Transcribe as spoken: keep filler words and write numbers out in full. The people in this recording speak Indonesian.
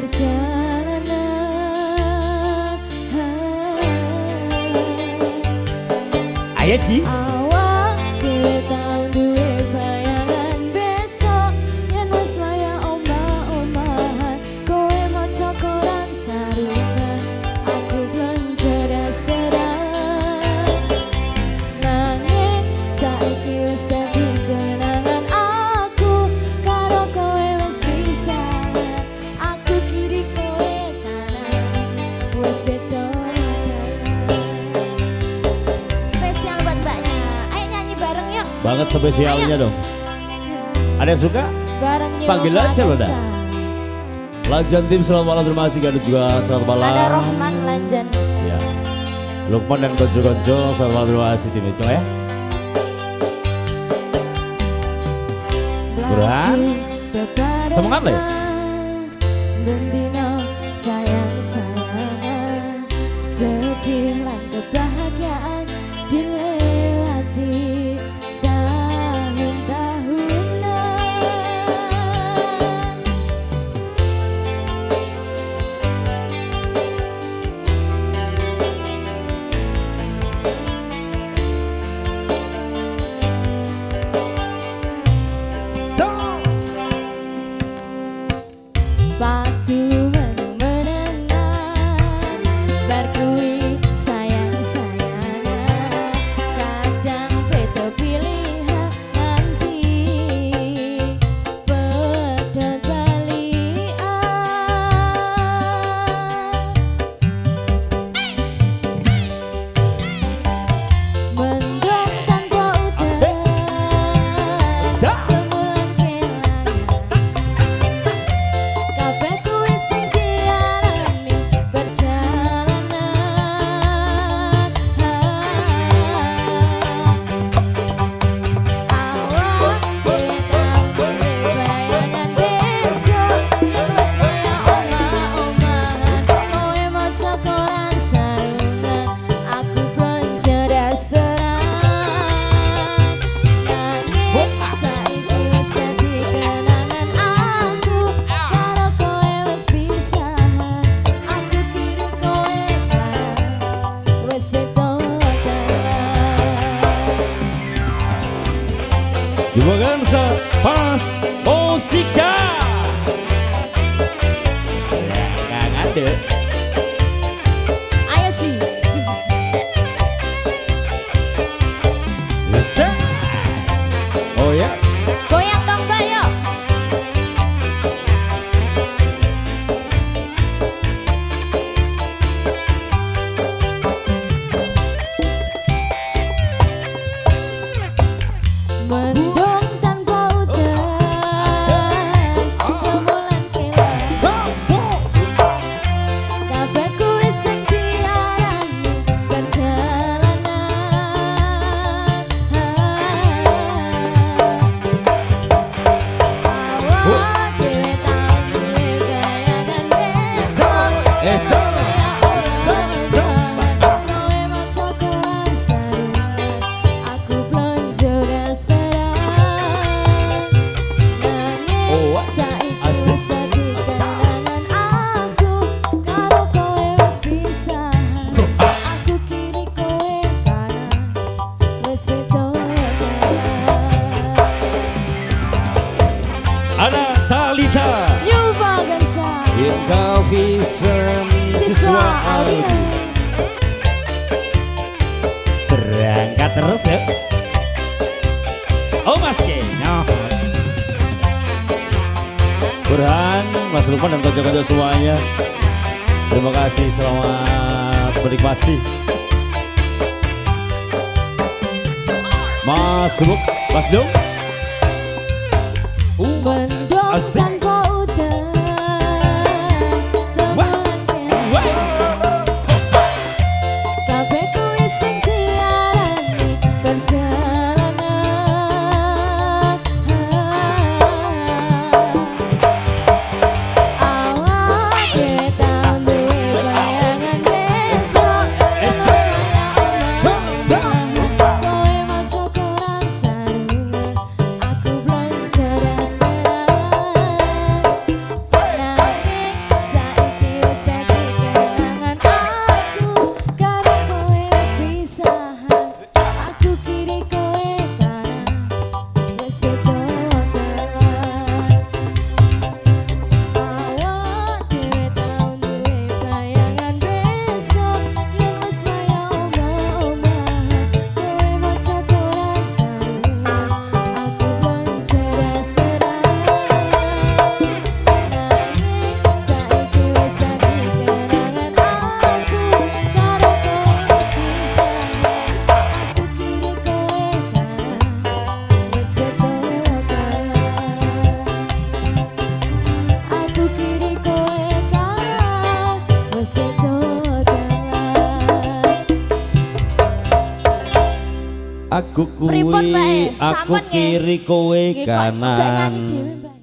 perjalanan. Ayo Ci. Awak dhewe tau duwe bayangan besok yen wis waya omah-omahan kowe maca koran sarungan aku blonjo dasteran nanging saiki wis dadi kenangan aku karo kowe wis pisah aku kiri kowe kanan wis beda. Banget spesialnya dong. Ada yang suka? Panggil aja loh dah. Lanjan tim selamat malam, terima kasih Ganu juga selamat malam. Ada Rohman Lanjan. Ya. Lukman dan konco-konco selamat malam, terima kasih tim itu ya. Burhan. Semangat lah ya. Bendino sayang-sayangan sedih lan kebahagiaan dilewati. Padu menengan berkui sayang-sayangan kadang beda pilihan nanti pedot balian mendung tanpa udan kemulan kelan kabeh kuwi sing diarani perjalanan. Awak dhewe tau duwe bayangan besok yen wis kaya omah-omahan kowe maca koran sarungan aku blonjo dasteran nanging saiki wis dadi kenangan aku karo kowe wis pisahan aku kiri kowe kanan wis beda Dimakan pas musiknya. Ya, nggak ada. ayo Ci. Bisa. Oh ya. Goyang dong Mbak yo. Mendung tanpa udan kemulan kelan So so. kabeh kuwi sing diarani perjalanan. Awak dhewe tau duwe bayangan besok Esok. So so. kowe maca koran sarungan aku blonjo dasteran Oh, nanging saiki asik. wis dadi kenangan aku karo kowe wis pisahan aku kiri kowe kanan wis beda Ada Talita. New Bagansa In Vision siswa Aldi. Berangkat terus ya. Oh Mas Kenya. Burhan, Mas Lukman dan konco-konco semuanya. Terima kasih, selamat menikmati. Mas Duk, Mas Duk. Uh, mendung asik. tanpa udan kemulan kelan kabeh kuwi sing diarani perjalanan. Awak dhewe tau duwe bayangan besok Esok. So, so. kowe maca koran sarungan aku blonjo dasteran Aku kuwi, aku kiri kowe kanan.